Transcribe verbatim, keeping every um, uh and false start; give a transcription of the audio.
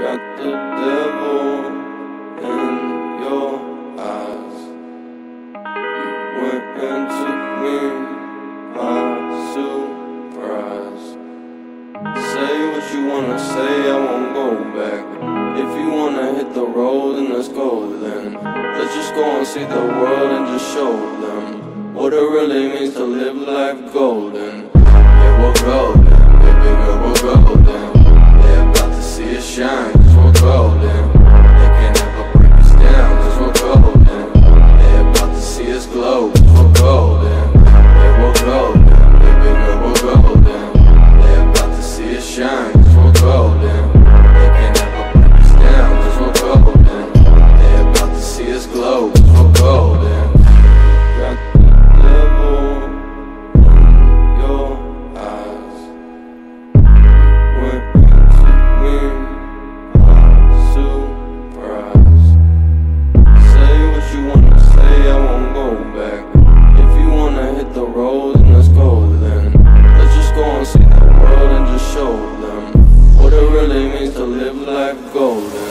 Got the devil in your eyes. You went and took me by surprise. Say what you wanna say, I won't go back. If you wanna hit the road, then let's go then. Let's just go and see the world and just show them what it really means to live life golden. Yeah, we're golden, baby girl, we're golden. They're about to see us shine, cause we're golden. They can't ever break us down, cause we're golden. They're about to see us glow, cause we're golden. Yeah, we're golden, baby girl, we're golden. They're about to see us shine, cause we're golden. They can't ever break us down, cause we're golden. They're about to see us glow, cause we're golden. Got the devil in your eyes. Went and took me by surprise. Say what you wanna say, I won't go back. If you wanna hit the road, then let's go then. Let's just go and see the world and just show them what it really means to live life golden.